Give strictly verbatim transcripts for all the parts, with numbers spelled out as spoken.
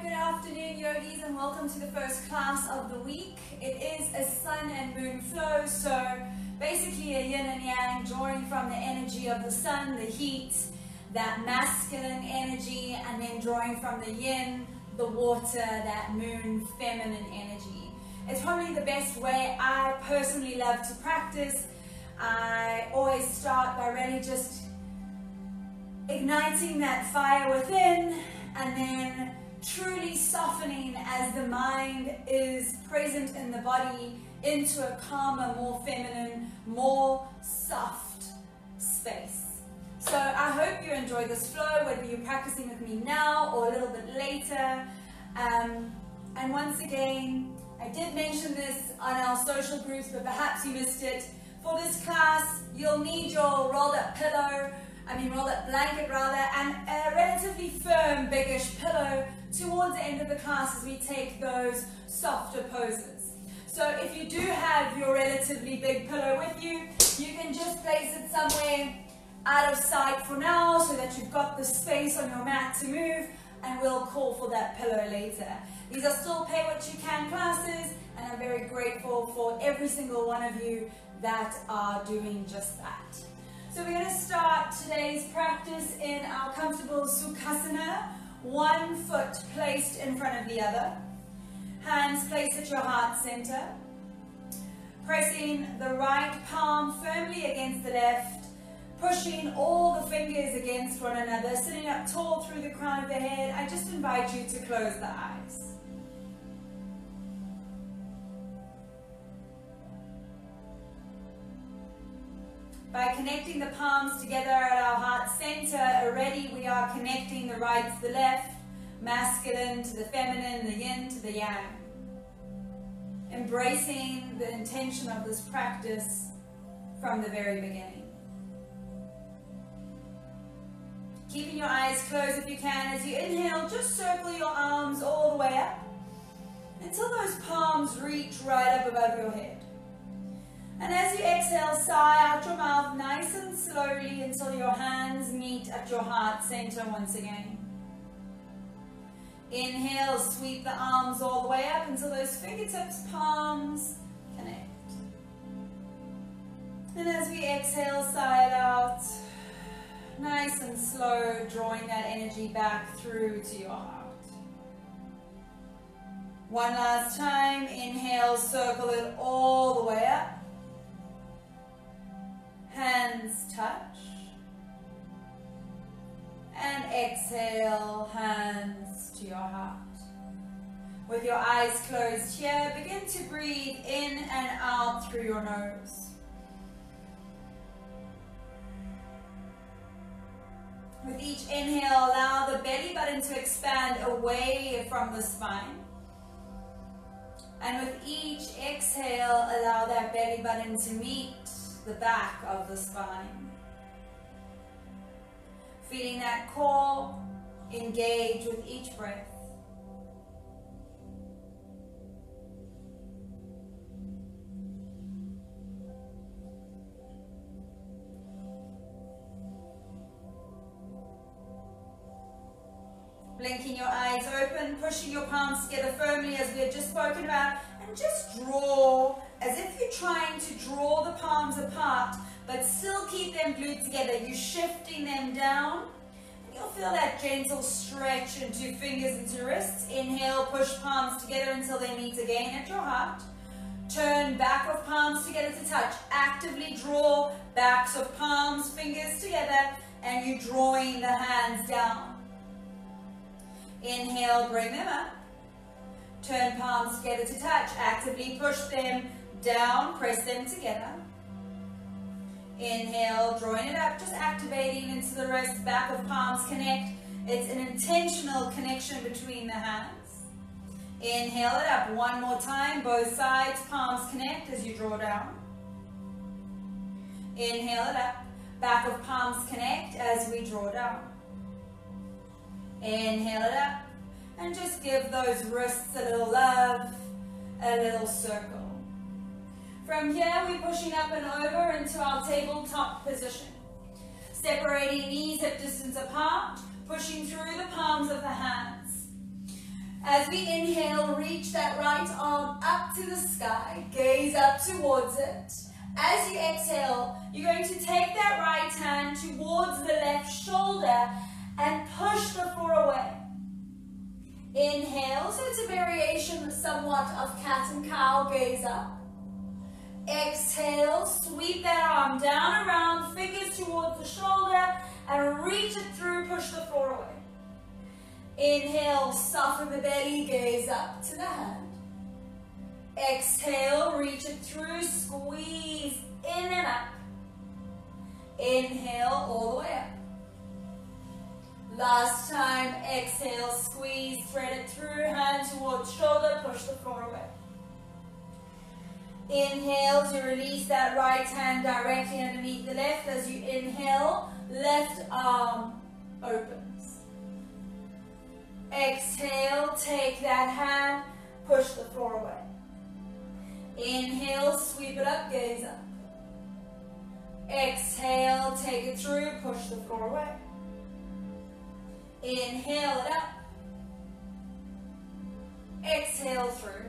good afternoon yogis, and welcome to the first class of the week. It is a sun and moon flow, so basically a yin and yang, drawing from the energy of the sun, the heat, that masculine energy, and then drawing from the yin, the water, that moon, feminine energy. It's probably the best way I personally love to practice. I always start by really just igniting that fire within, and then truly softening as the mind is present in the body into a calmer, more feminine, more soft space. So I hope you enjoy this flow, whether you're practicing with me now or a little bit later. Um, and once again, I did mention this on our social groups, but perhaps you missed it. For this class, you'll need your rolled up pillow, I mean rolled up blanket rather, and a relatively firm, biggish pillow towards the end of the class as we take those softer poses. So if you do have your relatively big pillow with you, you can just place it somewhere out of sight for now so that you've got the space on your mat to move, and we'll call for that pillow later. These are still pay what you can classes, and I'm very grateful for every single one of you that are doing just that. So we're going to start today's practice in our comfortable Sukhasana, one foot placed in front of the other, hands placed at your heart center, pressing the right palm firmly against the left, pushing all the fingers against one another, sitting up tall through the crown of the head. I just invite you to close the eyes. By connecting the palms together at our heart center, already we are connecting the right to the left, masculine to the feminine, the yin to the yang. Embracing the intention of this practice from the very beginning. Keeping your eyes closed if you can. As you inhale, just circle your arms all the way up until those palms reach right up above your head. And as you exhale, sigh out your mouth nice and slowly until your hands meet at your heart center once again. Inhale, sweep the arms all the way up until those fingertips, palms connect. And as we exhale, sigh it out, nice and slow, drawing that energy back through to your heart. One last time, inhale, circle it all the way up. Hands touch, and exhale, hands to your heart. With your eyes closed here, begin to breathe in and out through your nose. With each inhale, allow the belly button to expand away from the spine. And with each exhale, allow that belly button to meet the back of the spine. Feeling that core engage with each breath. Blinking your eyes open, pushing your palms together firmly as we had just spoken about, and just draw as if you're trying to draw the palms apart, but still keep them glued together. You're shifting them down, and you'll feel that gentle stretch into fingers into wrists. Inhale, push palms together until they meet again at your heart. Turn back of palms together to touch. Actively draw backs of palms, fingers together, and you're drawing the hands down. Inhale, bring them up. Turn palms together to touch. Actively push them down, press them together. Inhale, drawing it up, just activating into the wrist, back of palms connect. It's an intentional connection between the hands. Inhale it up one more time, both sides, palms connect as you draw down. Inhale it up, back of palms connect as we draw down. Inhale it up, and just give those wrists a little love, a little circle. From here, we're pushing up and over into our tabletop position. Separating knees hip distance apart, pushing through the palms of the hands. As we inhale, reach that right arm up to the sky, gaze up towards it. As you exhale, you're going to take that right hand towards the left shoulder and push the floor away. Inhale, so it's a variation somewhat of cat and cow, gaze up. Exhale, sweep that arm down around, fingers towards the shoulder, and reach it through, push the floor away. Inhale, soften the belly, gaze up to the hand. Exhale, reach it through, squeeze in and up. Inhale, all the way up. Last time, exhale, squeeze, thread it through, hand towards shoulder, push the floor away. Inhale to release that right hand directly underneath the left. As you inhale, left arm opens. Exhale, take that hand, push the floor away. Inhale, sweep it up, gaze up. Exhale, take it through, push the floor away. Inhale it up. Exhale through.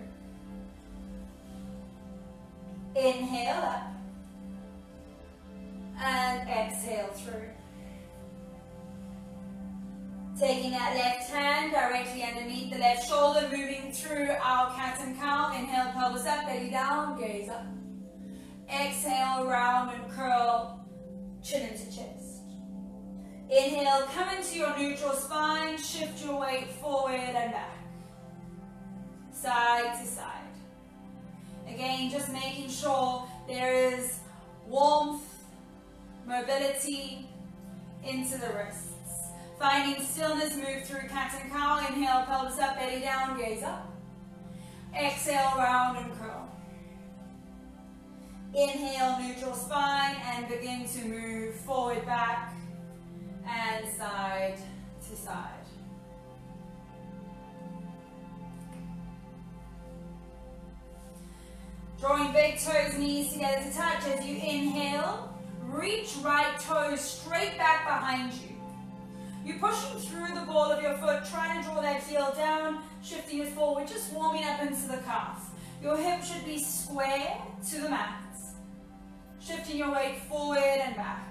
Inhale up. And exhale through. Taking that left hand directly underneath the left shoulder, moving through our cat and cow. Inhale, pelvis up, belly down, gaze up. Exhale, round and curl, chin into chest. Inhale, come into your neutral spine, shift your weight forward and back. Side to side. Again, just making sure there is warmth, mobility into the wrists. Finding stillness, move through cat and cow. Inhale, pelvis up, belly down, gaze up. Exhale, round and curl. Inhale, neutral spine, and begin to move forward, back, and side to side. Drawing big toes, knees together to touch. As you inhale, reach right toes straight back behind you. You're pushing through the ball of your foot, trying to draw that heel down, shifting it forward, just warming up into the calf. Your hip should be square to the mat. Shifting your weight forward and back.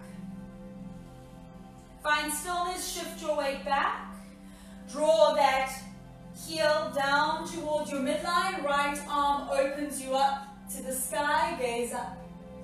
Find stillness, shift your weight back. Draw that heel down towards your midline. Right arm opens you up to the sky, gaze up.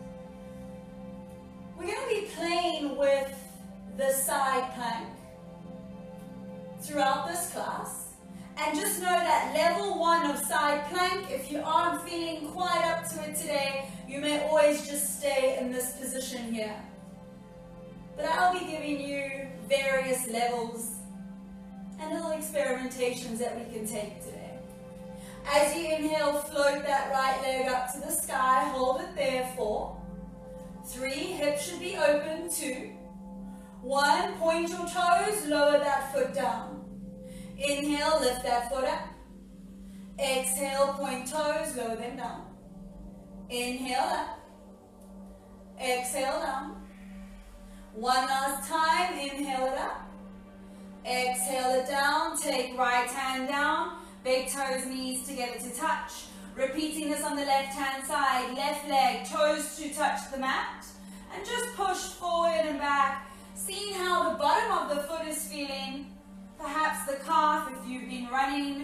We're going to be playing with the side plank throughout this class. And just know that level one of side plank, if you aren't feeling quite up to it today, you may always just stay in this position here. But I'll be giving you various levels and little experimentations that we can take today. As you inhale, float that right leg up to the sky, hold it there for three, hips should be open, two, one, point your toes, lower that foot down. Inhale, lift that foot up. Exhale, point toes, lower them down. Inhale up. Exhale down. One last time, inhale it up. Exhale it down, take right hand down, big toes, knees together to touch. Repeating this on the left hand side, left leg, toes to touch the mat. And just push forward and back, seeing how the bottom of the foot is feeling. Perhaps the calf, if you've been running,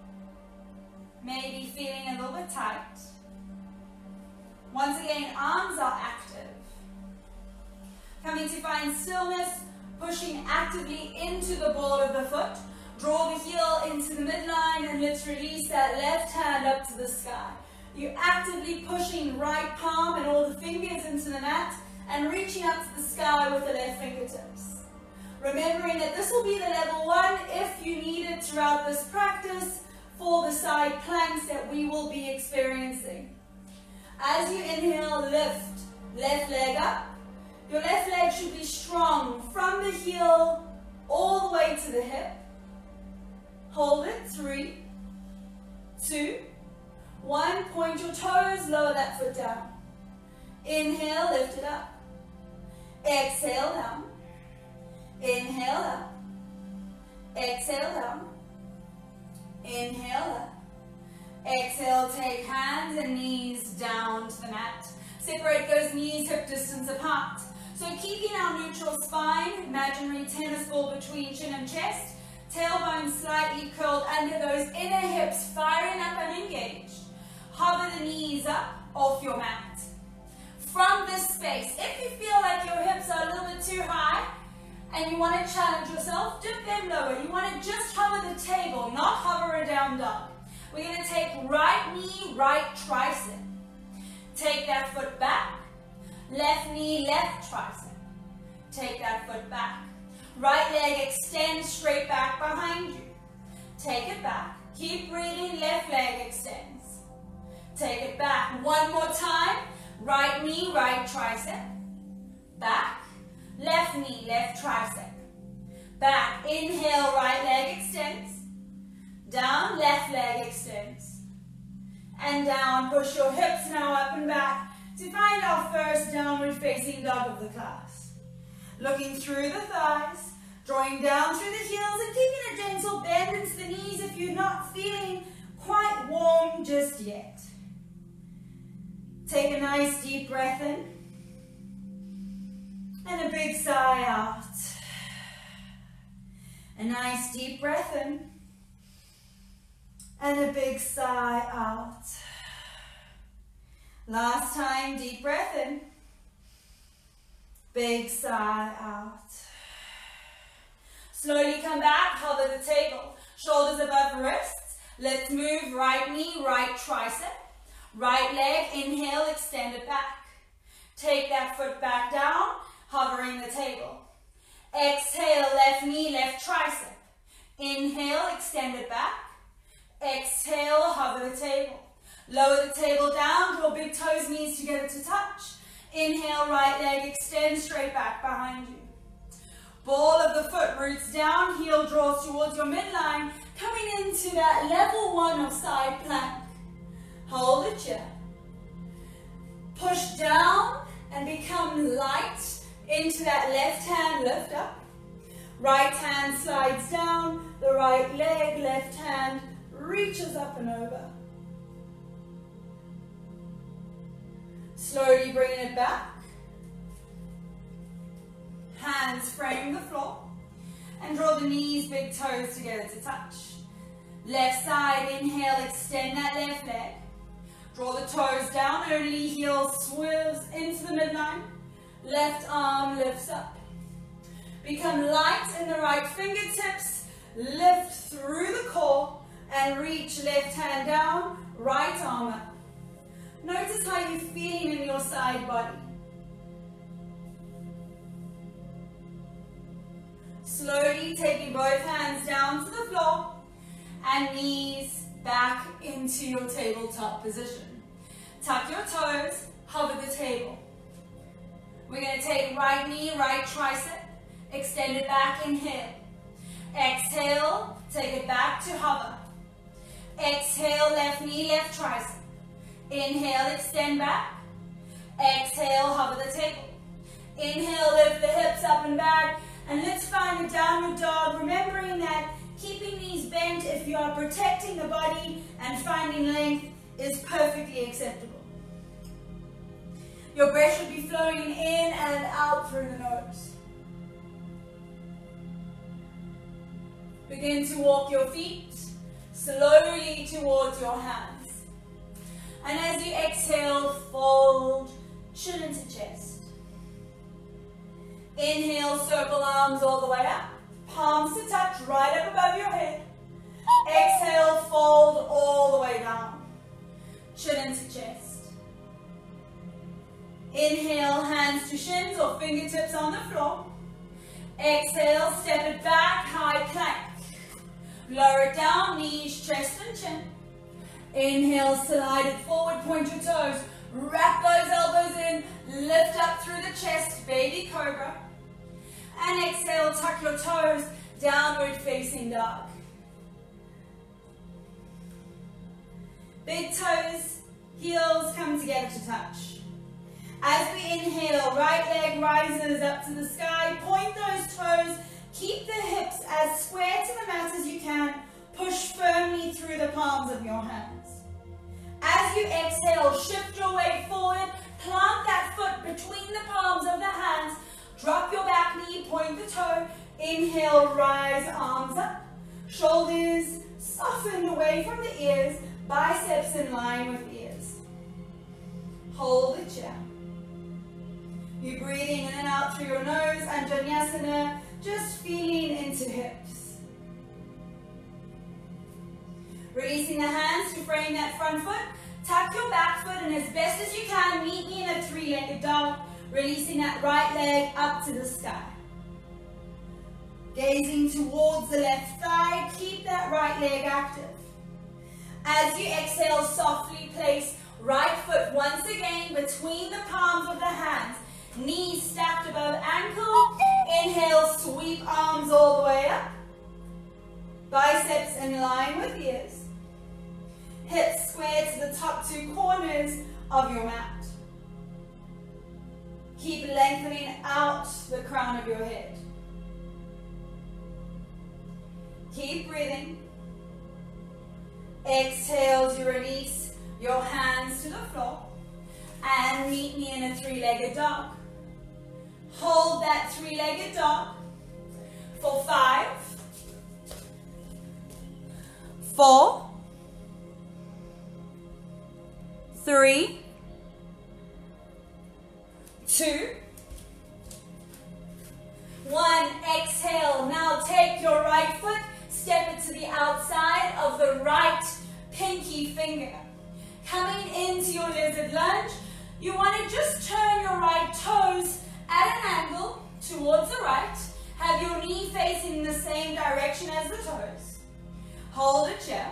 maybe feeling a little bit tight. Once again, arms are active. Coming to find stillness, pushing actively into the ball of the foot. Draw the heel into the midline and let's release that left hand up to the sky. You're actively pushing right palm and all the fingers into the mat and reaching up to the sky with the left fingertips. Remembering that this will be the level one if you need it throughout this practice for the side planks that we will be experiencing. As you inhale, lift left leg up. Your left leg should be strong from the heel all the way to the hip. Hold it, three, two, one. Point your toes, lower that foot down. Inhale, lift it up. Exhale down. Inhale up. Exhale down. Inhale up. Exhale, take hands and knees down to the mat. Separate those knees hip distance apart. So keeping our neutral spine, imaginary tennis ball between chin and chest, tailbone slightly curled under those inner hips, firing up and engaged. Hover the knees up off your mat. From this space, if you feel like your hips are a little bit too high and you want to challenge yourself, dip them lower. You want to just hover the table, not hover a down dog. We're going to take right knee, right tricep. Take that foot back. Left knee, left tricep. Take that foot back. Right leg extends straight back behind you. Take it back. Keep breathing, left leg extends. Take it back. One more time. Right knee, right tricep. Back. Left knee, left tricep. Back. Inhale, right leg extends. Down, left leg extends. And down. Push your hips now up and back to find our first downward facing dog of the class. Looking through the thighs, drawing down through the heels and keeping a gentle bend into the knees if you're not feeling quite warm just yet. Take a nice deep breath in and a big sigh out. A nice deep breath in and a big sigh out. Last time, deep breath in. Big sigh out. Slowly come back, hover the table. Shoulders above wrists. Let's move right knee, right tricep. Right leg, inhale, extend it back. Take that foot back down, hovering the table. Exhale, left knee, left tricep. Inhale, extend it back. Exhale, hover the table. Lower the table down, draw big toes, knees together to touch. Inhale, right leg, extend straight back behind you. Ball of the foot, roots down, heel draws towards your midline, coming into that level one of side plank. Hold it here. Push down and become light into that left hand, lift up. Right hand slides down, the right leg, left hand reaches up and over. Slowly bringing it back. Hands frame the floor. And draw the knees, big toes together to touch. Left side, inhale, extend that left leg. Draw the toes down, only heel swerves into the midline. Left arm lifts up. Become light in the right fingertips. Lift through the core and reach left hand down, right arm up. Notice how you're feeling in your side body. Slowly taking both hands down to the floor and knees back into your tabletop position. Tuck your toes, hover the table. We're going to take right knee, right tricep, extend it back, inhale. Exhale, take it back to hover. Exhale, left knee, left tricep. Inhale, extend back. Exhale, hover the table. Inhale, lift the hips up and back. And let's find a downward dog, remembering that keeping knees bent if you are protecting the body and finding length is perfectly acceptable. Your breath should be flowing in and out through the nose. Begin to walk your feet slowly towards your hands. And as you exhale, fold chin into chest. Inhale, circle arms all the way up. Palms to touch, right up above your head. Exhale, fold all the way down. Chin into chest. Inhale, hands to shins or fingertips on the floor. Exhale, step it back, high plank. Lower it down, knees, chest and chin. Inhale, slide it forward, point your toes. Wrap those elbows in, lift up through the chest, baby cobra. And exhale, tuck your toes, downward facing dog. Big toes, heels come together to touch. As we inhale, right leg rises up to the sky, point those toes, keep the hips as square to the mat as you can, push firmly through you exhale, shift your weight forward, plant that foot between the palms of the hands, drop your back knee, point the toe, inhale, rise, arms up, shoulders soften away from the ears, biceps in line with ears. Hold it here. You're breathing in and out through your nose, Anjaneyasana, just feeling into hips. Releasing the hands to frame that front foot. Tuck your back foot and as best as you can, meet me in a three-legged dog. Releasing that right leg up to the sky. Gazing towards the left thigh, keep that right leg active. As you exhale, softly place right foot once again between the palms of the hands. Knees stacked above ankle. Inhale, sweep arms all the way up. Biceps in line with ears. Hips square to the top two corners of your mat. Keep lengthening out the crown of your head. Keep breathing. Exhale as you release your hands to the floor. And meet me in a three-legged dog. Hold that three-legged dog for five, four, three, two, one. Exhale. Now take your right foot, step it to the outside of the right pinky finger. Coming into your lizard lunge, you want to just turn your right toes at an angle towards the right. Have your knee facing the same direction as the toes. Hold it here.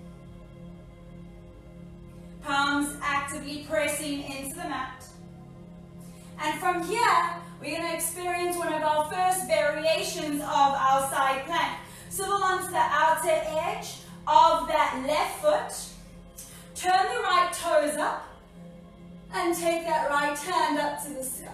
Palms actively pressing into the mat. And from here, we're going to experience one of our first variations of our side plank. Swivel onto the outer edge of that left foot. Turn the right toes up. And take that right hand up to the sky.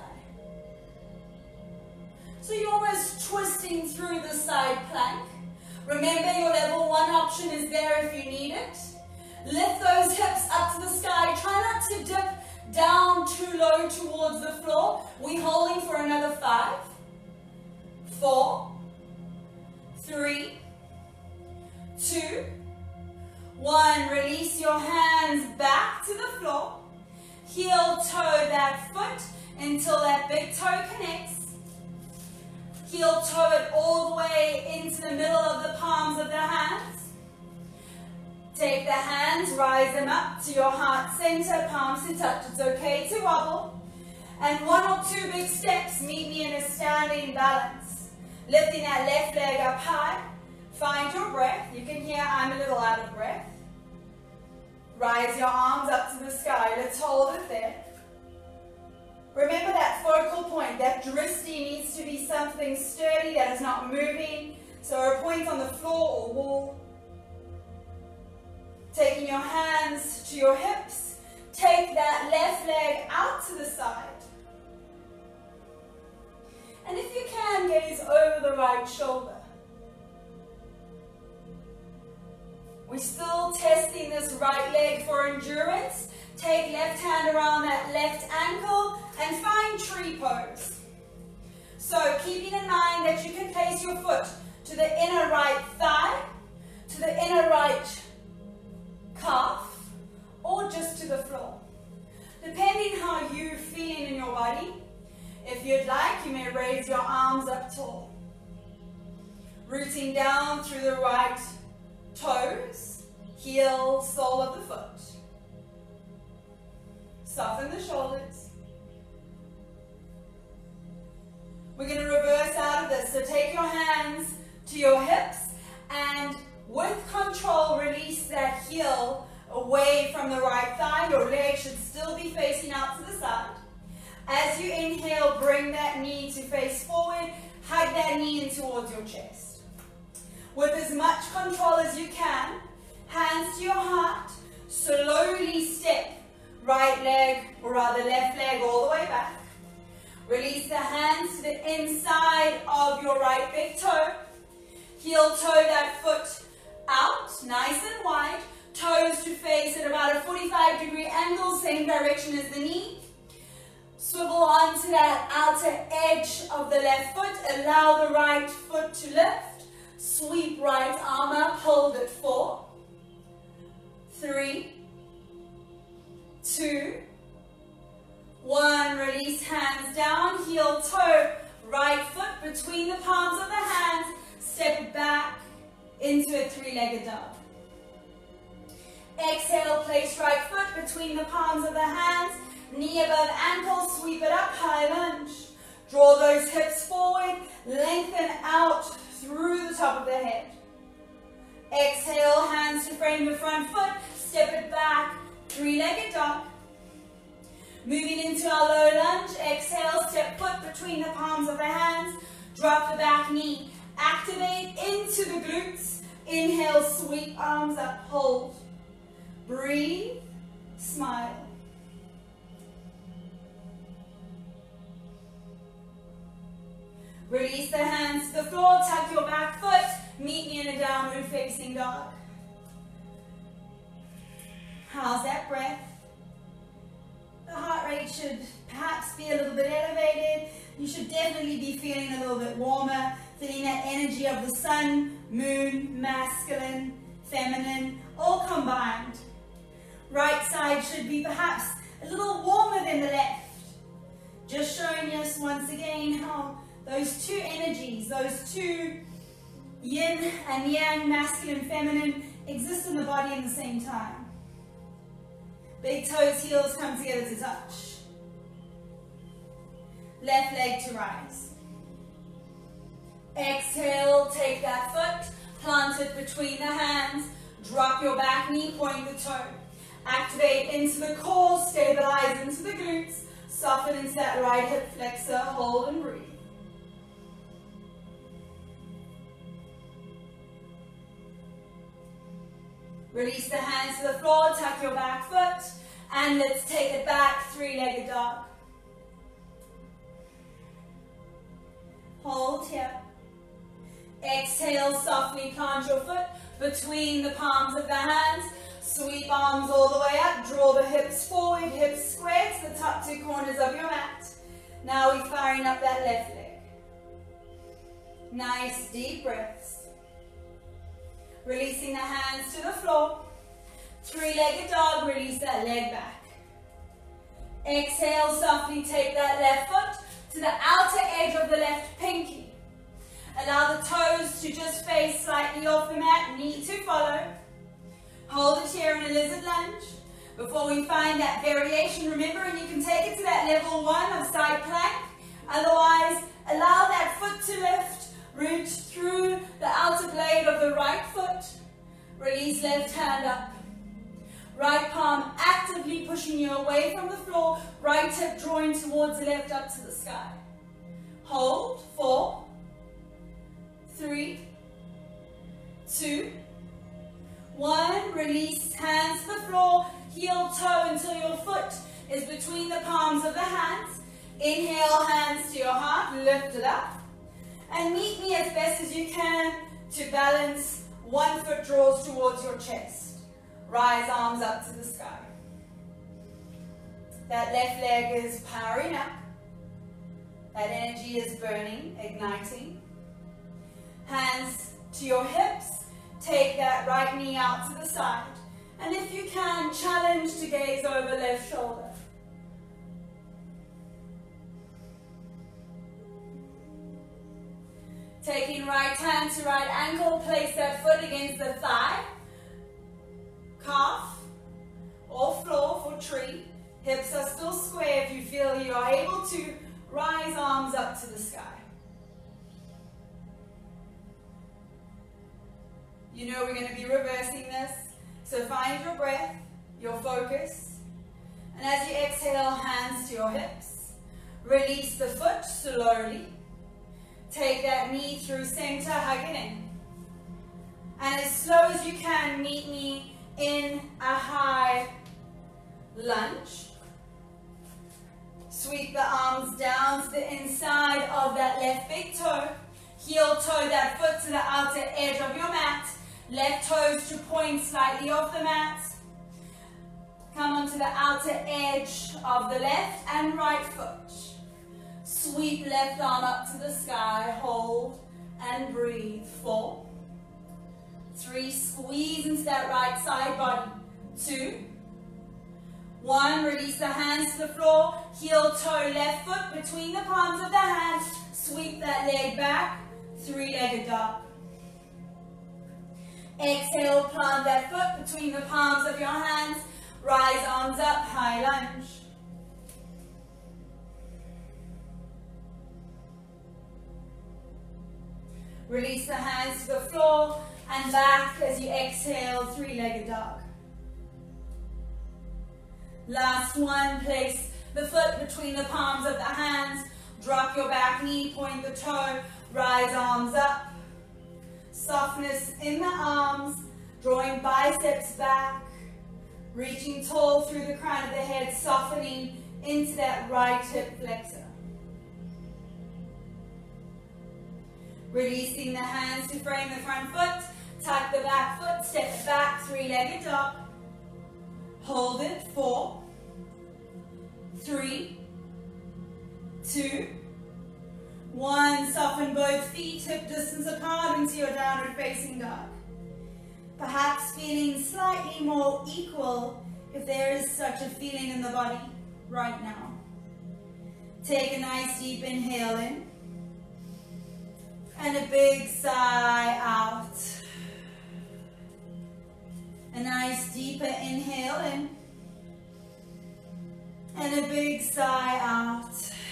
So you're almost twisting through the side plank. Remember, your level one option is there if you need it. Lift those hips up to the sky. Try not to dip down too low towards the floor. We're holding for another five, four, three, two, one. Release your hands back to the floor. Heel toe that foot until that big toe connects. Heel toe it all the way into the middle of the palms of the hands. Take the hands, rise them up to your heart center, palms to touch. It's okay to wobble. And one or two big steps, meet me in a standing balance. Lifting that left leg up high. Find your breath. You can hear I'm a little out of breath. Rise your arms up to the sky. Let's hold it there. Remember that focal point, that drishti needs to be something sturdy that is not moving. So a point on the floor or wall. Taking your hands to your hips. Take that left leg out to the side. And if you can, gaze over the right shoulder. We're still testing this right leg for endurance. Take left hand around that left ankle and find tree pose. So keeping in mind that you can place your foot to the inner right thigh, to the inner right calf, or just to the floor. Depending how you're feeling in your body, if you'd like, you may raise your arms up tall. Rooting down through the right toes, heel, sole of the foot. Soften the shoulders. We're going to reverse out of this. So take your hands to your hips and with control release that heel away from the right thigh. Your leg should still be facing out to the side. As you inhale, bring that knee to face forward. Hug that knee in towards your chest. With as much control as you can, hands to your heart, slowly step right leg, or rather left leg all the way back. Release the hands to the inside of your right big toe. Heel toe that foot out, nice and wide. Toes to face at about a forty-five degree direction as the knee. Swivel onto that outer edge of the left foot. Allow the right foot to lift. Sweep right arm up. Hold it. Four, three, two, one. Release, hands down. Heel, toe, right foot between the palms of the hands. Step it back into a three-legged dog. Exhale, place right foot between the palms of the hands. Knee above ankle, sweep it up, high lunge. Draw those hips forward, lengthen out through the top of the head. Exhale, hands to frame the front foot, step it back, three-legged dog. Moving into our low lunge, exhale, step foot between the palms of the hands, drop the back knee, activate into the glutes. Inhale, sweep arms up, hold. Breathe, smile. Release the hands to the floor, tuck your back foot, meet me in a downward facing dog. How's that breath? The heart rate should perhaps be a little bit elevated. You should definitely be feeling a little bit warmer, feeling that energy of the sun, moon, masculine, feminine, all combined. Right side should be perhaps a little warmer than the left. Just showing us once again how those two energies, those two yin and yang, masculine, feminine, exist in the body at the same time. Big toes, heels come together to touch. Left leg to rise. Exhale, take that foot, plant it between the hands, drop your back knee, point the toe. Activate into the core, stabilize into the glutes, soften into that right hip flexor, hold and breathe. Release the hands to the floor, tuck your back foot, and let's take it back, three-legged dog. Hold here. Exhale, softly plant your foot between the palms of the hands. Sweep arms all the way up, draw the hips forward, hips square to the top two corners of your mat. Now we're firing up that left leg. Nice deep breaths. Releasing the hands to the floor. Three-legged dog, release that leg back. Exhale, softly take that left foot to the outer edge of the left pinky. Allow the toes to just face slightly off the mat, knee to follow. Hold it here in a lizard lunge. Before we find that variation, remember, and you can take it to that level one of side plank. Otherwise, allow that foot to lift. Reach through the outer blade of the right foot. Release left hand up. Right palm actively pushing you away from the floor. Right hip drawing towards the left up to the sky. Hold. Four, three, two, one. Release hands to the floor. Heel toe until your foot is between the palms of the hands. Inhale, hands to your heart. Lift it up. And meet me as best as you can to balance. One foot draws towards your chest. Rise arms up to the sky. That left leg is powering up. That energy is burning, igniting. Hands to your hips. Take that right knee out to the side. And if you can, challenge to gaze over left shoulder. Taking right hand to right ankle, place that foot against the thigh, calf, or floor for tree. Hips are still square if you feel you are able to. Rise arms up to the sky. You know we're going to be reversing this, so find your breath, your focus, and as you exhale, hands to your hips. Release the foot slowly. Take that knee through center, hug it in. And as slow as you can, meet me in a high lunge. Sweep the arms down to the inside of that left big toe. Heel toe that foot to the outer edge of your mat. Left toes to point slightly off the mat. Come onto the outer edge of the left and right foot. Sweep left arm up to the sky, hold and breathe. Four, three, squeeze into that right side body. Two, one, release the hands to the floor, heel toe left foot between the palms of the hands, sweep that leg back, three-legged dog. Exhale, plant that foot between the palms of your hands, rise arms up, high lunge. Release the hands to the floor and back as you exhale, three-legged dog. Last one, place the foot between the palms of the hands, drop your back knee, point the toe, rise arms up. Softness in the arms, drawing biceps back, reaching tall through the crown of the head, softening into that right hip flexor. Releasing the hands to frame the front foot, tuck the back foot, step it back, three-legged dog. Hold it, four, three, two, one. Soften both feet, hip distance apart into your downward facing dog. Perhaps feeling slightly more equal if there is such a feeling in the body right now. Take a nice deep inhale in and a big sigh out. A nice deeper inhale in and a big sigh out.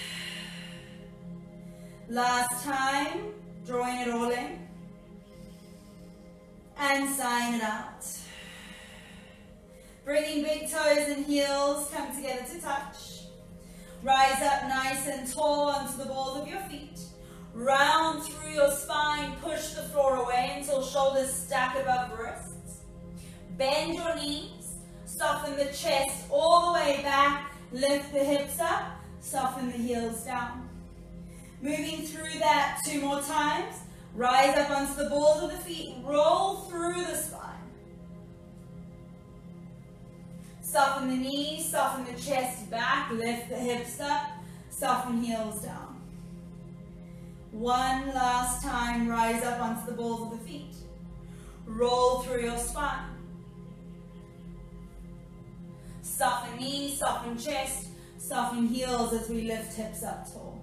Last time, drawing it all in and sighing it out. Bringing big toes and heels come together to touch. Rise up nice and tall onto the balls of your feet. Round through your spine, push the floor away until shoulders stack above wrists. Bend your knees, soften the chest all the way back, lift the hips up, soften the heels down. Moving through that two more times, rise up onto the balls of the feet, roll through the spine. Soften the knees, soften the chest back, lift the hips up, soften heels down. One last time, rise up onto the balls of the feet. Roll through your spine. Soften knees, soften chest, soften heels as we lift hips up tall.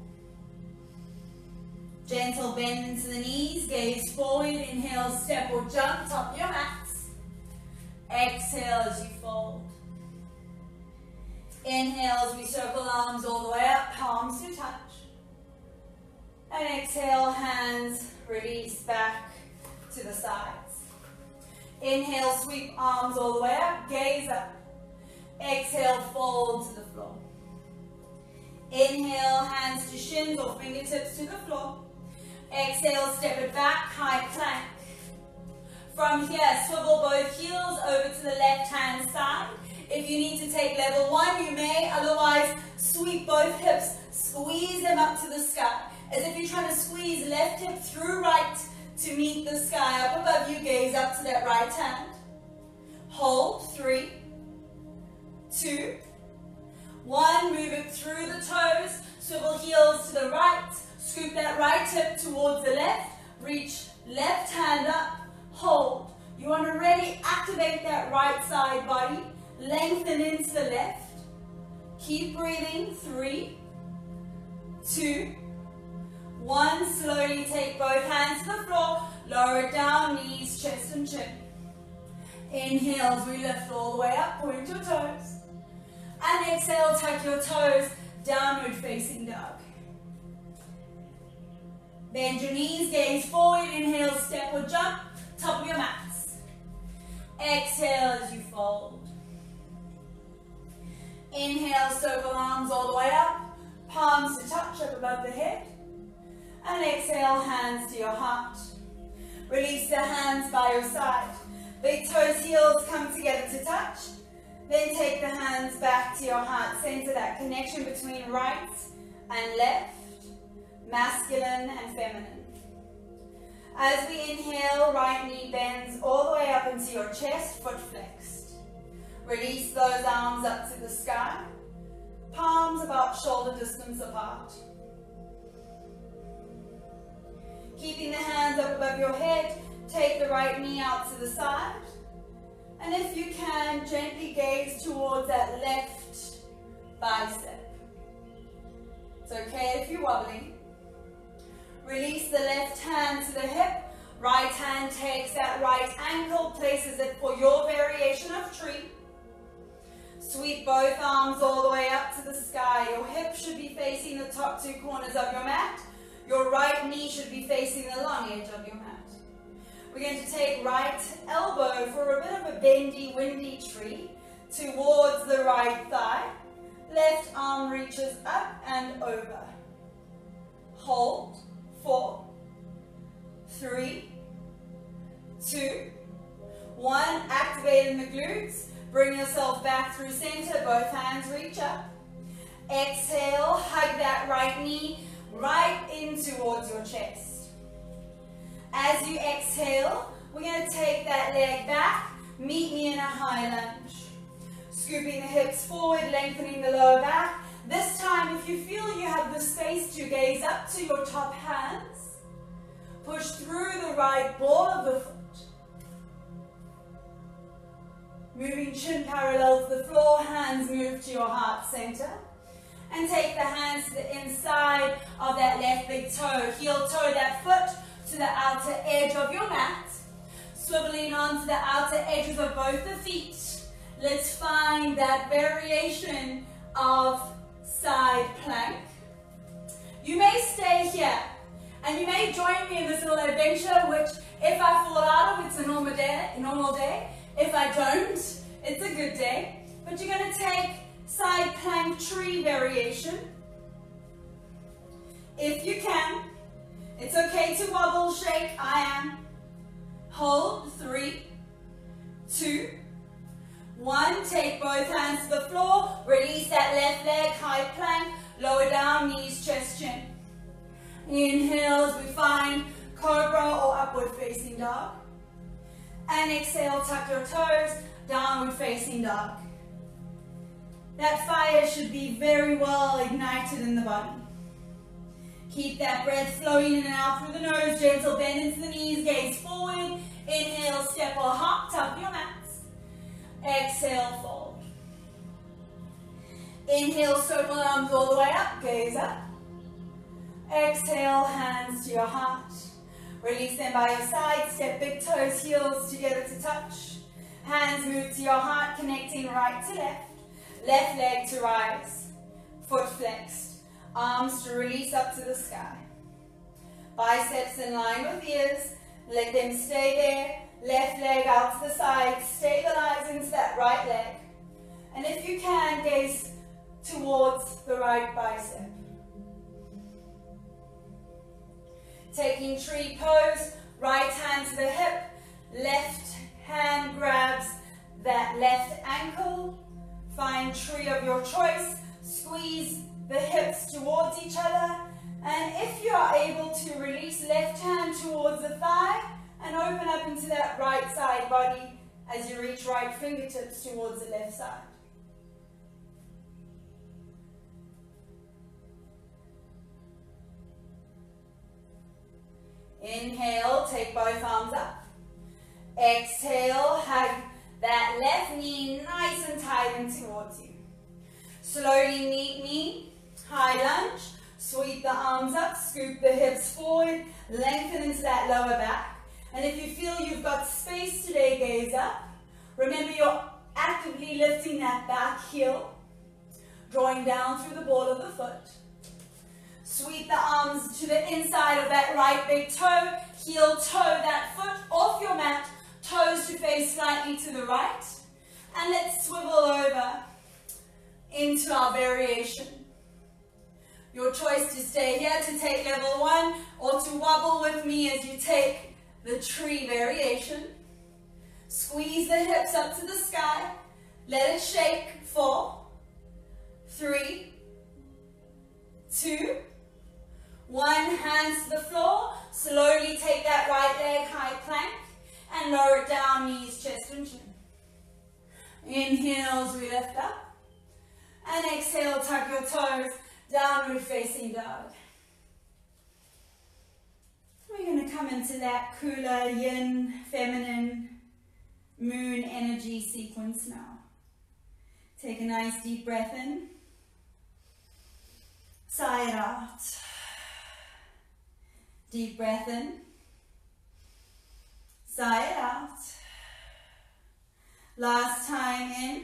Gentle bend into the knees, gaze forward, inhale, step or jump, top of your mats. Exhale as you fold. Inhale as we circle arms all the way up, palms to touch. And exhale, hands release back to the sides. Inhale, sweep arms all the way up, gaze up. Exhale, fold to the floor. Inhale, hands to shins or fingertips to the floor. Exhale, step it back, high plank. From here, swivel both heels over to the left-hand side. If you need to take level one, you may. Otherwise, sweep both hips, squeeze them up to the sky. As if you're trying to squeeze left hip through right to meet the sky. Up above you, gaze up to that right hand. Hold, three, two, one. Move it through the toes, swivel heels to the right. Scoop that right hip towards the left. Reach left hand up. Hold. You want to really activate that right side body. Lengthen into the left. Keep breathing. Three, two, one. Slowly take both hands to the floor. Lower it down, knees, chest and chin. Inhale as we lift all the way up. Point your toes. And exhale, tuck your toes. Downward facing dog. Bend your knees, gaze forward, inhale, step or jump, top of your mats. Exhale as you fold. Inhale, circle arms all the way up, palms to touch up above the head. And exhale, hands to your heart. Release the hands by your side. Big toes, heels come together to touch. Then take the hands back to your heart. Center that connection between right and left. Masculine and feminine. As we inhale, right knee bends all the way up into your chest, foot flexed. Release those arms up to the sky. Palms about shoulder distance apart. Keeping the hands up above your head, take the right knee out to the side. And if you can, gently gaze towards that left bicep. It's okay if you're wobbling. Release the left hand to the hip. Right hand takes that right ankle, places it for your variation of tree. Sweep both arms all the way up to the sky. Your hip should be facing the top two corners of your mat. Your right knee should be facing the long edge of your mat. We're going to take right elbow for a bit of a bendy, windy tree towards the right thigh. Left arm reaches up and over. Hold. Four, three, two, one. Activating the glutes. Bring yourself back through center. Both hands reach up. Exhale. Hug that right knee right in towards your chest. As you exhale, we're going to take that leg back. Meet me in a high lunge. Scooping the hips forward, lengthening the lower back. This time, if you feel you have the space to gaze up to your top hands, push through the right ball of the foot. Moving chin parallel to the floor, hands move to your heart center. And take the hands to the inside of that left big toe. Heel toe that foot to the outer edge of your mat. Swiveling onto the outer edges of both the feet. Let's find that variation of side plank. You may stay here and you may join me in this little adventure, which if I fall out of, it's a normal day, a normal day. If I don't, it's a good day. But you're going to take side plank tree variation. If you can, it's okay to wobble, shake, I am. Hold, three, two, one. Take both hands to the floor. Release that left leg, high plank. Lower down, knees, chest, chin. Inhale as we find cobra or upward facing dog. And exhale, tuck your toes, downward facing dog. That fire should be very well ignited in the body. Keep that breath flowing in and out through the nose. Gentle bend into the knees, gaze forward. Inhale, step or hop, tuck your mats. Exhale, fold. Inhale, circle arms all the way up, gaze up. Exhale, hands to your heart. Release them by your side. Step big toes, heels together to touch. Hands move to your heart, connecting right to left. Left leg to rise. Foot flexed. Arms to release up to the sky. Biceps in line with ears. Let them stay there. Left leg out to the side. Stabilize into that right leg. And if you can, gaze towards the right bicep. Taking tree pose, right hand to the hip, left hand grabs that left ankle. Find tree of your choice, squeeze the hips towards each other, and if you are able to, release left hand towards the thigh and open up into that right side body as you reach right fingertips towards the left side. Inhale, take both arms up. Exhale, hug that left knee nice and tight in towards you. Slowly meet me, high lunge. Sweep the arms up, scoop the hips forward, lengthen into that lower back. And if you feel you've got space today, gaze up. Remember you're actively lifting that back heel, drawing down through the ball of the foot. Sweep the arms to the inside of that right big toe. Heel toe that foot off your mat. Toes to face slightly to the right. And let's swivel over into our variation. Your choice to stay here to take level one or to wobble with me as you take the tree variation. Squeeze the hips up to the sky. Let it shake. Four, three, two, one. Hands to the floor. Slowly take that right leg, high plank, and lower it down, knees, chest, and chin. Inhale as we lift up. And exhale, tuck your toes, downward facing dog. We're going to come into that cooler yin, feminine, moon energy sequence now. Take a nice deep breath in. Sigh it out. Deep breath in. Sigh it out. Last time in.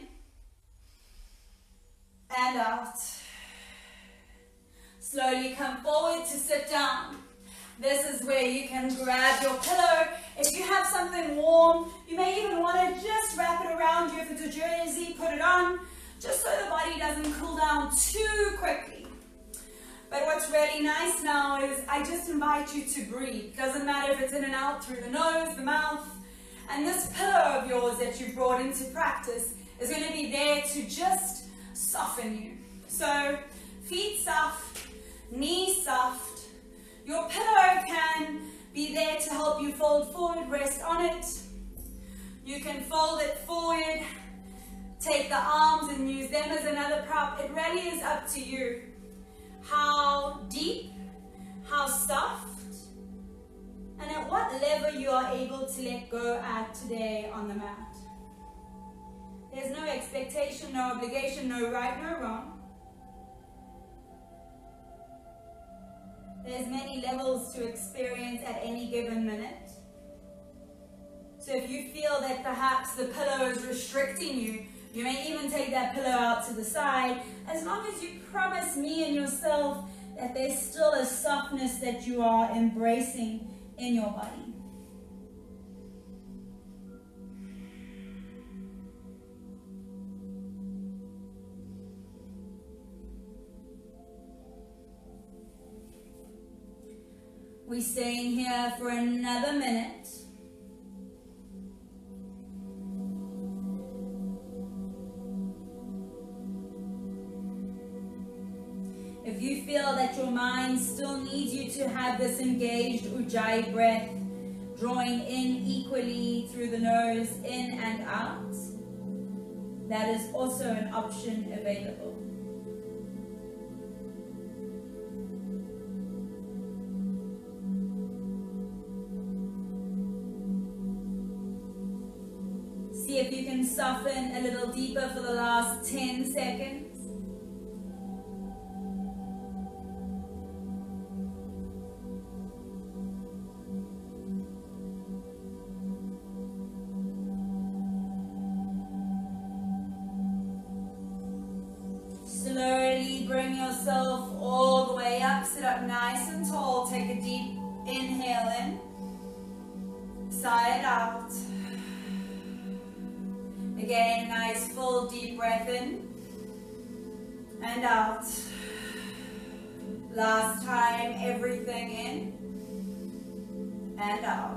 And out. Slowly come forward to sit down. This is where you can grab your pillow. If you have something warm, you may even want to just wrap it around you. If it's a jersey, put it on, just so the body doesn't cool down too quickly. But what's really nice now is I just invite you to breathe. Doesn't matter if it's in and out through the nose, the mouth. And this pillow of yours that you brought into practice is going to be there to just soften you. So feet soft, knees soft. Your pillow can be there to help you fold forward, rest on it. You can fold it forward, take the arms and use them as another prop. It really is up to you. How deep, how soft, and at what level you are able to let go at today on the mat. There's no expectation, no obligation, no right, no wrong. There's many levels to experience at any given minute. So if you feel that perhaps the pillow is restricting you, you may even take that pillow out to the side, as long as you promise me and yourself that there's still a softness that you are embracing in your body. We're staying here for another minute. If you feel that your mind still needs you to have this engaged Ujjayi breath, drawing in equally through the nose, in and out, that is also an option available. See if you can soften a little deeper for the last ten seconds. Slowly bring yourself all the way up. Sit up nice and tall. Take a deep inhale in. Sigh it out. Again, nice full deep breath in and out. Last time, everything in and out.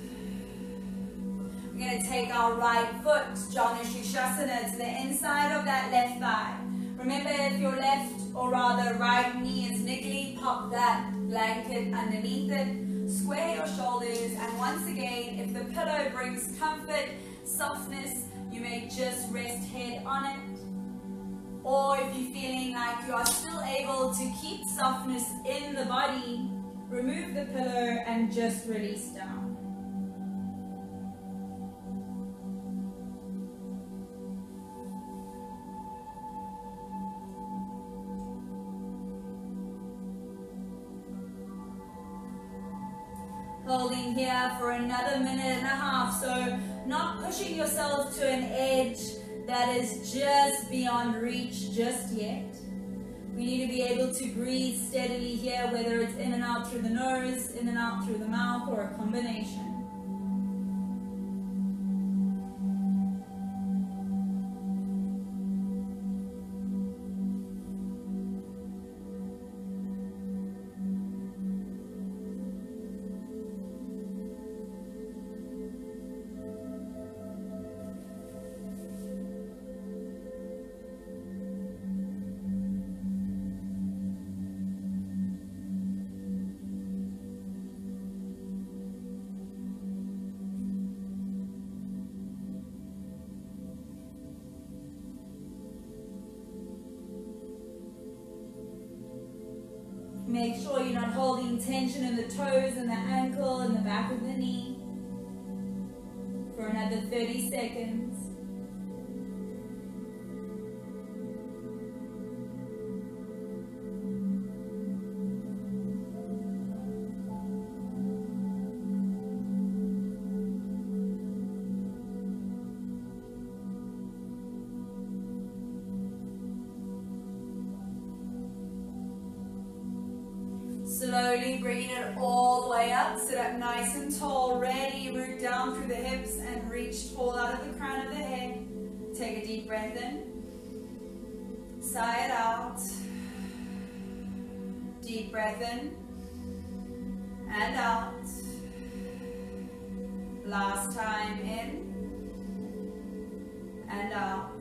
We're going to take our right foot, Janu Shirshasana, to the inside of that left thigh. Remember, if your left or rather right knee is niggly, pop that blanket underneath it. Square your shoulders, and once again, if the pillow brings comfort, softness, you may just rest head on it. Or if you're feeling like you are still able to keep softness in the body, remove the pillow and just release down. Holding here for another minute and a half, so not pushing yourself to an edge that is just beyond reach just yet. We need to be able to breathe steadily here, whether it's in and out through the nose, in and out through the mouth, or a combination. Make sure you're not holding tension in the toes and the ankle and the back of the knee. For another thirty seconds. Slowly bringing it all the way up. Sit up nice and tall. Ready. Root down through the hips and reach tall out of the crown of the head. Take a deep breath in. Sigh it out. Deep breath in. And out. Last time in. And out.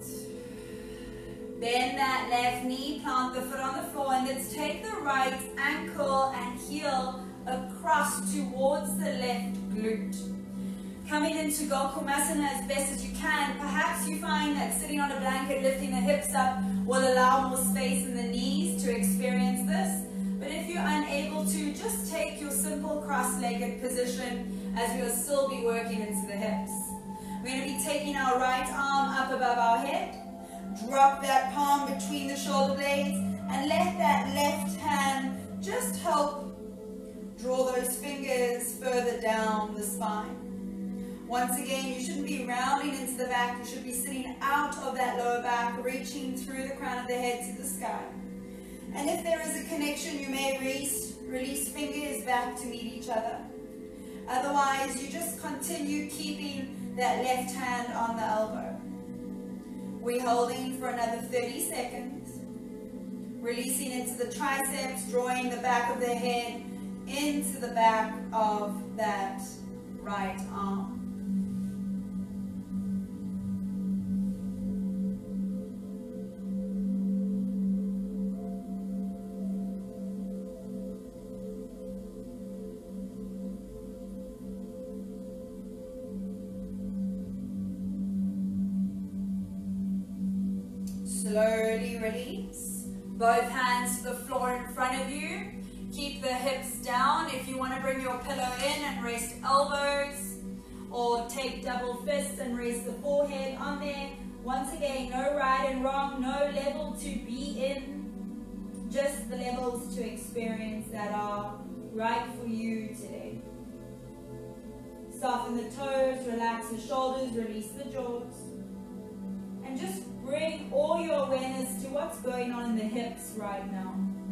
Bend that left knee, plant the foot on the floor, and let's take the right ankle and heel across towards the left glute. Coming into Gokumasana as best as you can. Perhaps you find that sitting on a blanket, lifting the hips up, will allow more space in the knees to experience this. But if you're unable to, just take your simple cross-legged position as we'll still be working into the hips. We're going to be taking our right arm up above our head. Drop that palm between the shoulder blades and let that left hand just help draw those fingers further down the spine. Once again, you shouldn't be rounding into the back. You should be sitting out of that lower back, reaching through the crown of the head to the sky. And if there is a connection, you may release, release fingers back to meet each other. Otherwise, you just continue keeping that left hand on the elbow. We're holding for another thirty seconds. Releasing into the triceps, drawing the back of the head into the back of that right arm. Slowly release. Both hands to the floor in front of you. Keep the hips down. If you want to bring your pillow in and rest elbows, or take double fists and raise the forehead on there. Once again, no right and wrong, no level to be in. Just the levels to experience that are right for you today. Soften the toes, relax the shoulders, release the jaws. And just bring all your awareness to what's going on in the hips right now.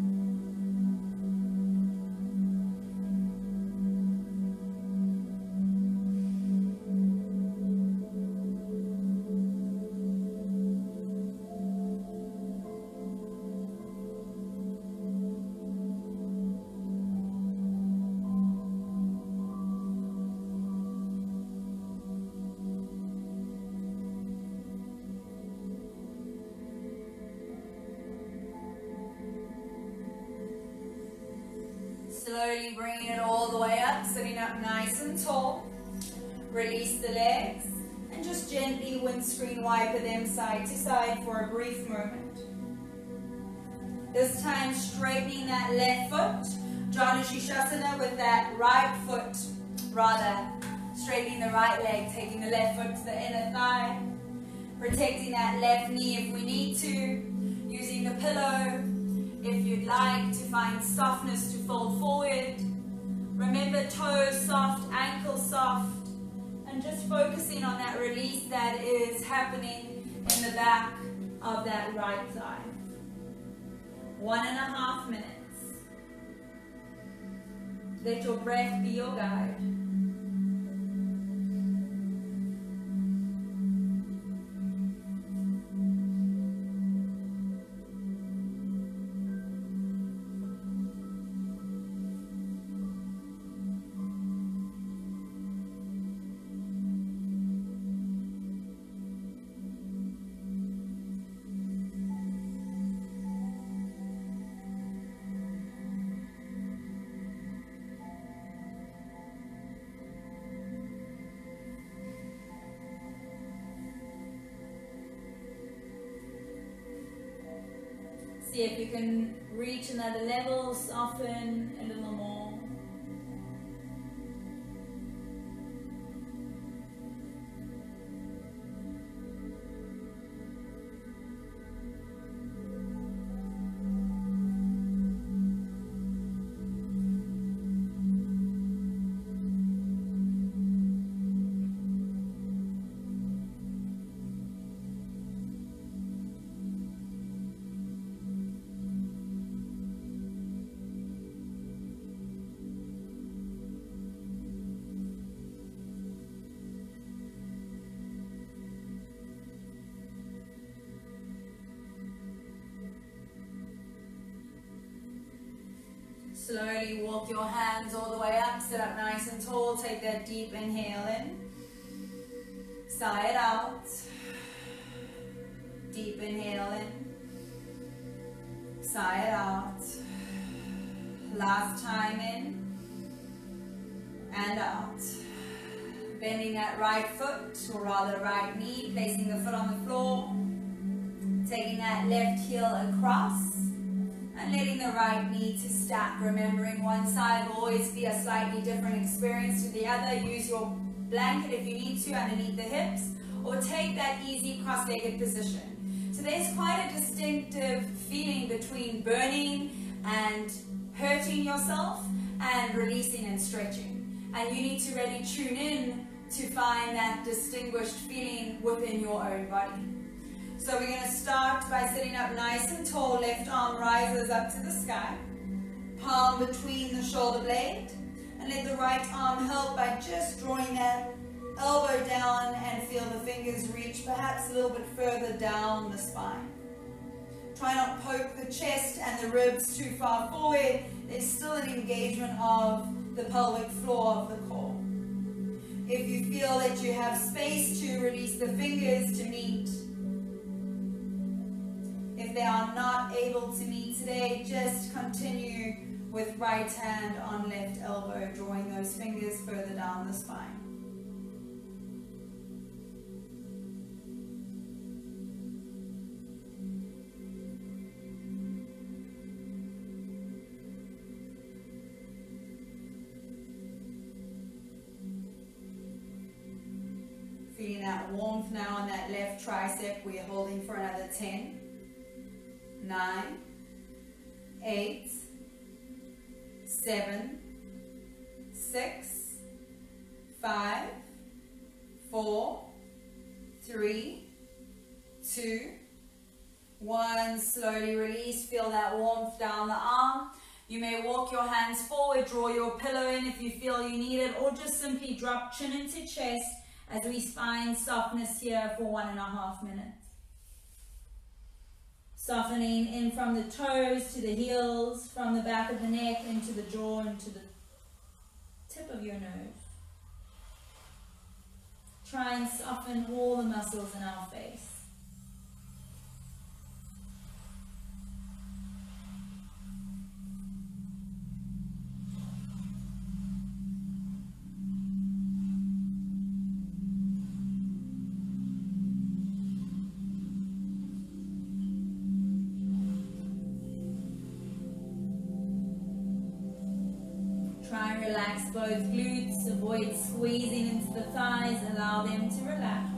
Slowly bringing it all the way up, sitting up nice and tall. Release the legs and just gently windscreen wiper them side to side for a brief moment. This time straightening that left foot, Janu Shishasana with that right foot, rather straightening the right leg, taking the left foot to the inner thigh, protecting that left knee if we need to, using the pillow. If you'd like to find softness to fold forward, remember toes soft, ankles soft, and just focusing on that release that is happening in the back of that right thigh. One and a half minutes. Let your breath be your guide. See if you can reach another level, soften a little more. Slowly walk your hands all the way up, sit up nice and tall, take that deep inhale in, sigh it out, deep inhale in, sigh it out, last time in, and out. Bending that right foot, or rather right knee, placing the foot on the floor, taking that left heel across, and letting the right knee to stack, remembering one side will always be a slightly different experience to the other. Use your blanket if you need to underneath the hips, or take that easy cross-legged position. So there's quite a distinctive feeling between burning and hurting yourself and releasing and stretching. And you need to really tune in to find that distinguished feeling within your own body. So we're going to start by sitting up nice and tall. Left arm rises up to the sky. Palm between the shoulder blade. And let the right arm help by just drawing that elbow down and feel the fingers reach perhaps a little bit further down the spine. Try not to poke the chest and the ribs too far forward. There's still an engagement of the pelvic floor of the core. If you feel that you have space to release the fingers to meet, if they are not able to meet today, just continue with right hand on left elbow, drawing those fingers further down the spine. Feeling that warmth now on that left tricep. We are holding for another ten. Nine, eight, seven, six, five, four, three, two, one. Slowly release. Feel that warmth down the arm. You may walk your hands forward, draw your pillow in if you feel you need it, or just simply drop chin into chest as we find softness here for one and a half minutes. Softening in from the toes to the heels, from the back of the neck into the jaw, into the tip of your nose. Try and soften all the muscles in our face. Relax both glutes, avoid squeezing into the thighs, allow them to relax.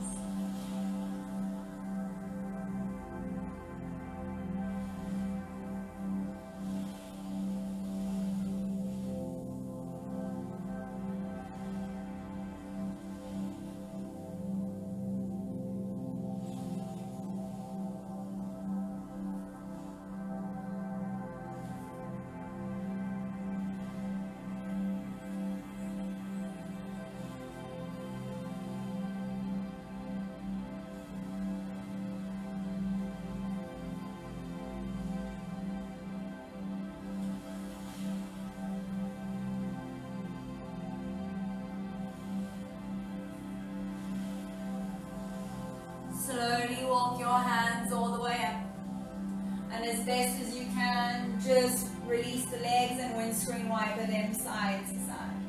Slowly walk your hands all the way up. And as best as you can, just release the legs and windscreen wiper them side to side.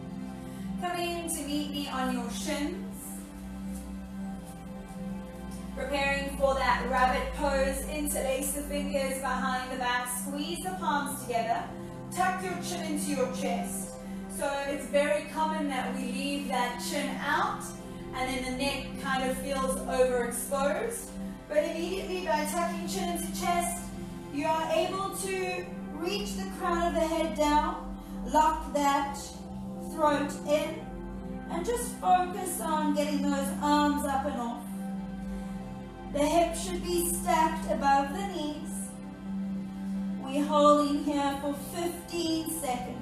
Coming in to meet me on your shins. Preparing for that rabbit pose. Interlace the fingers behind the back. Squeeze the palms together. Tuck your chin into your chest. So it's very common that we leave that chin out and then the neck kind of feels overexposed. But immediately by tucking chin into chest, you are able to reach the crown of the head down, lock that throat in, and just focus on getting those arms up and off. The hips should be stacked above the knees. We're holding here for fifteen seconds.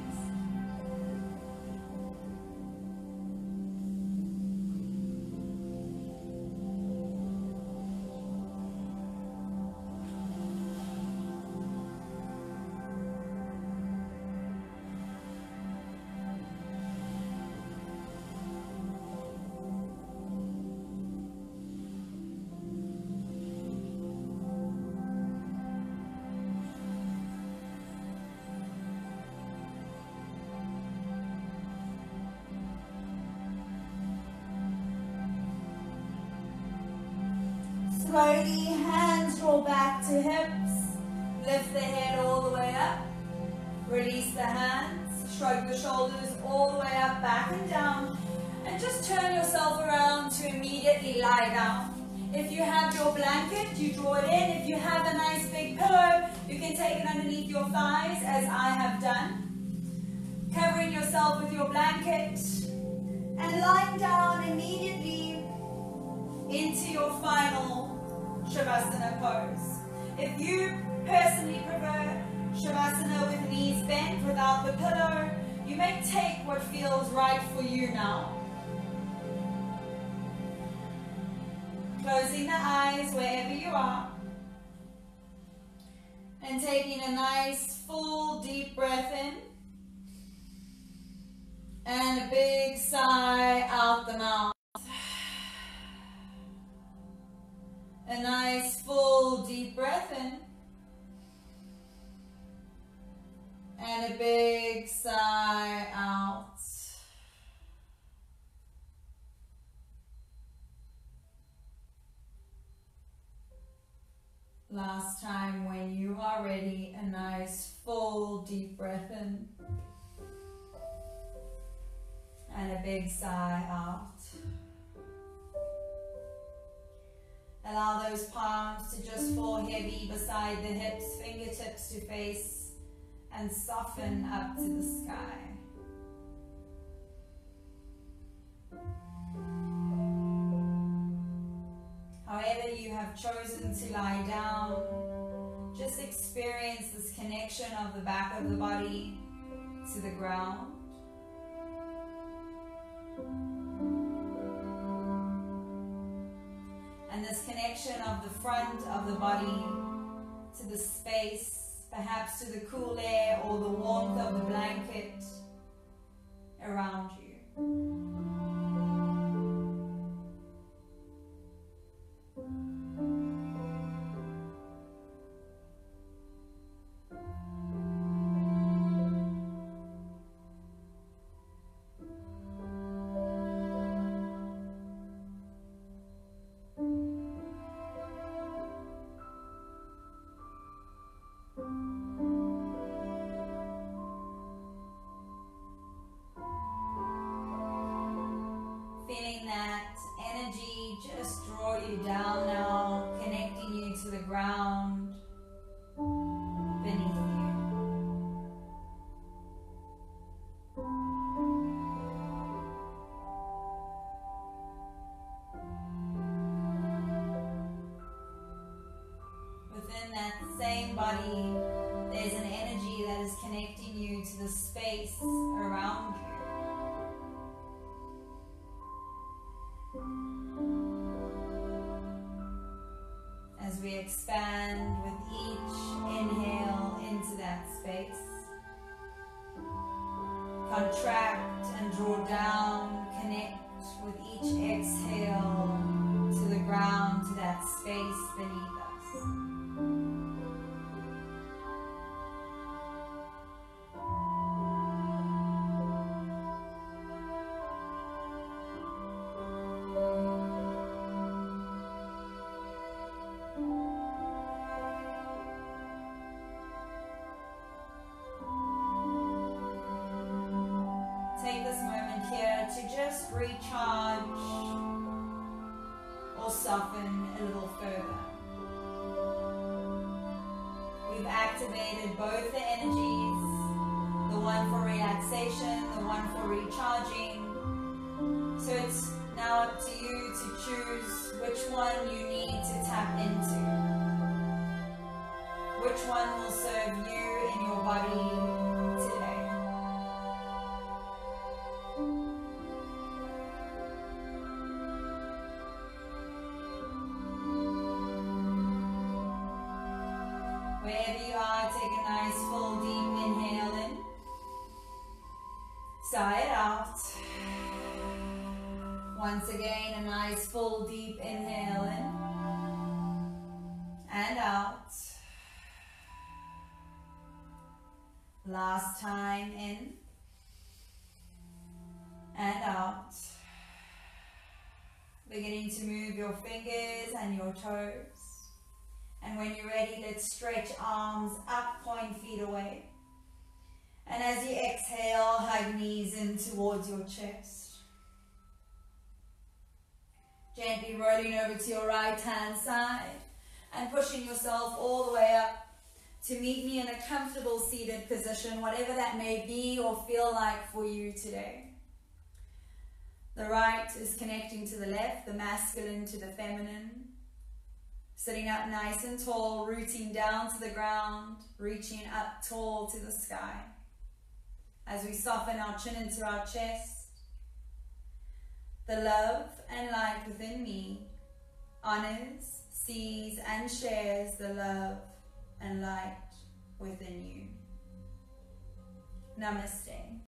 Slowly, hands roll back to hips. Lift the head all the way up. Release the hands. Shrug the shoulders all the way up, back and down. And just turn yourself around to immediately lie down. If you have your blanket, you draw it in. If you have a nice big pillow, you can take it underneath your thighs, as I have done. Covering yourself with your blanket. And lying down immediately into your final Shavasana pose. If you personally prefer Shavasana with knees bent without the pillow, you may take what feels right for you now. Closing the eyes wherever you are. And taking a nice full deep breath in. And a big sigh out the mouth. A nice full deep breath in. And a big sigh out. Last time when you are ready, a nice full deep breath in. And a big sigh out. Allow those palms to just fall heavy beside the hips, fingertips to face, and soften up to the sky. However you have chosen to lie down, just experience this connection of the back of the body to the ground. And this connection of the front of the body to the space, perhaps to the cool air or the warmth of the blanket around you. Feeling that energy just draw you down now, connecting you to the ground beneath you. Within that same body, there's an energy that is connecting you to the space around you. As we expand with each inhale into that space, contract and draw down, connect with each exhale to the ground, to that space beneath us. recharge or soften a little further. We've activated both the energies, the one for relaxation, the one for recharging. So it's now up to you to choose which one you need to tap into. Which one will serve you in your body today. Wherever you are, take a nice full deep inhale in. Sigh it out. Once again, a nice full deep inhale in and out. Last time in and out. Beginning to move your fingers and your toes. And when you're ready, let's stretch arms up, point feet away. And as you exhale, hug knees in towards your chest. Gently rolling over to your right hand side and pushing yourself all the way up to meet me in a comfortable seated position, whatever that may be or feel like for you today. The right is connecting to the left, the masculine to the feminine. Sitting up nice and tall, rooting down to the ground, reaching up tall to the sky. As we soften our chin into our chest, the love and light within me honors, sees, and shares the love and light within you. Namaste.